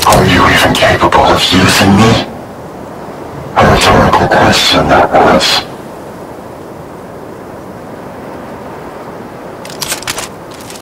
Are you even capable of using me? A rhetorical question that was.